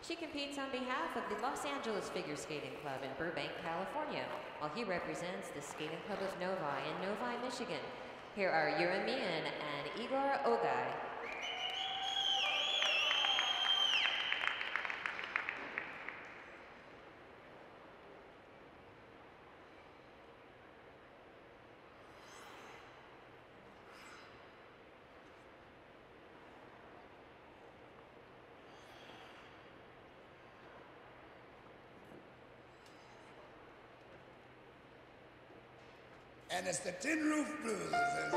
She competes on behalf of the Los Angeles Figure Skating Club in Burbank, California, while he represents the Skating Club of Novi in Novi, Michigan. Here are Yeremian and Igor Ogai. And it's the Tin Roof Blues.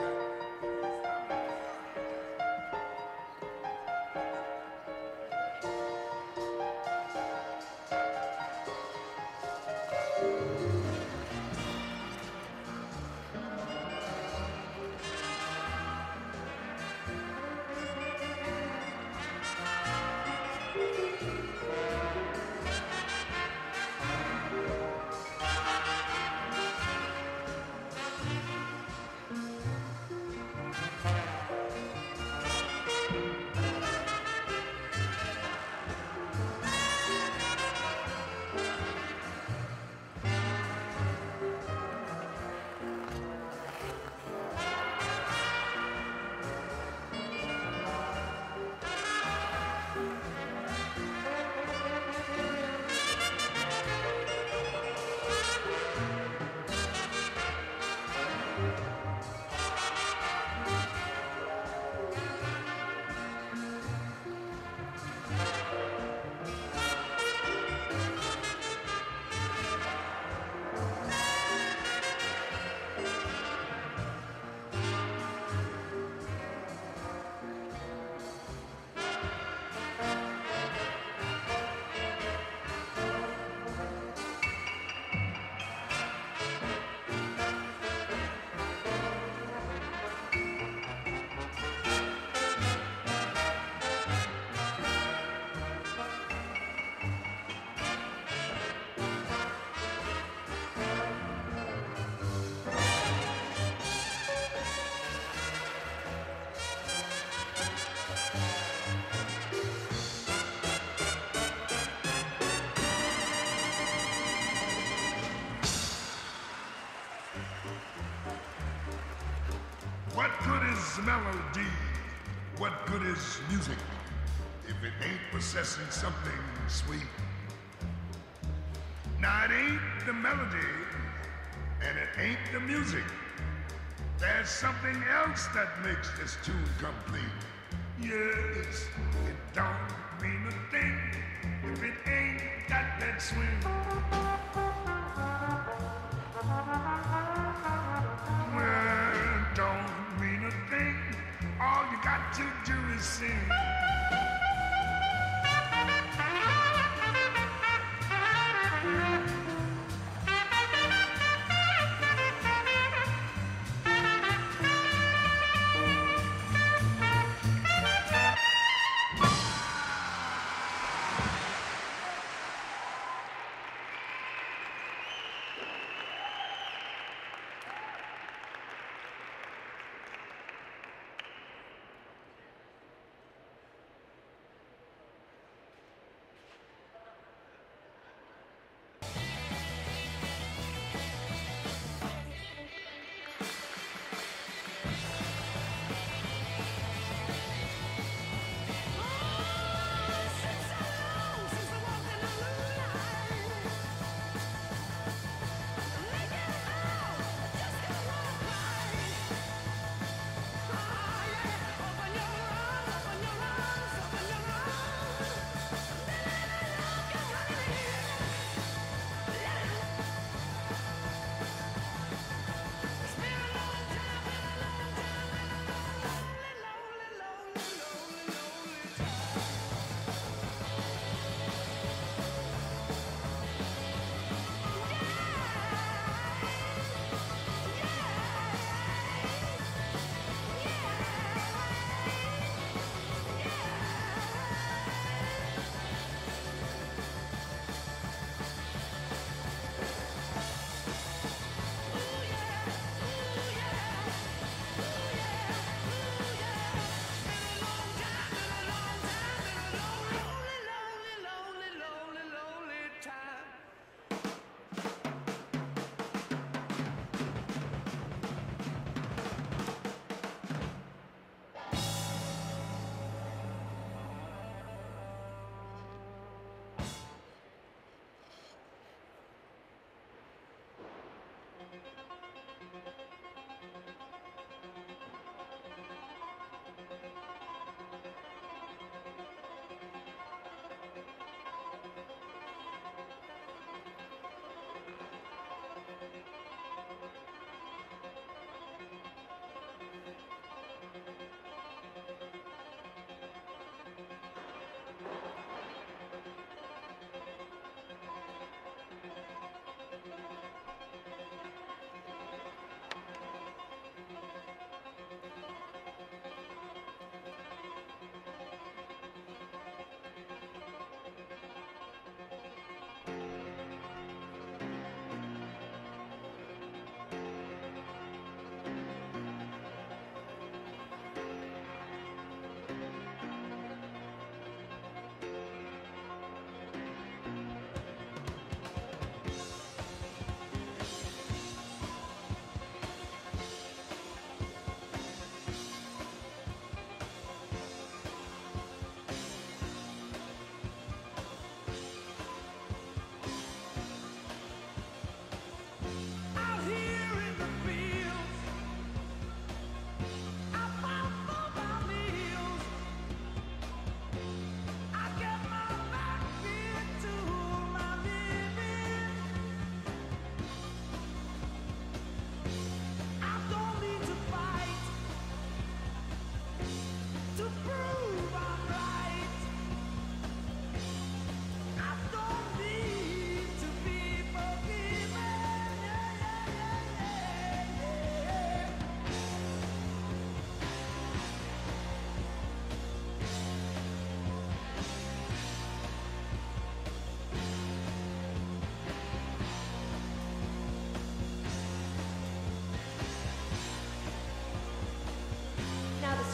What good is melody? What good is music if it ain't possessing something sweet? Now it ain't the melody and it ain't the music. There's something else that makes this tune complete. Yes, it don't mean a thing if it ain't got that swing. Well, don't mean a thing. All you got to do is sing.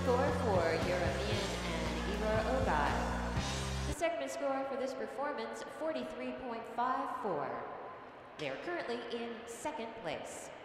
score for Uramian and Igor Ogai. The segment score for this performance, 43.54. They are currently in second place.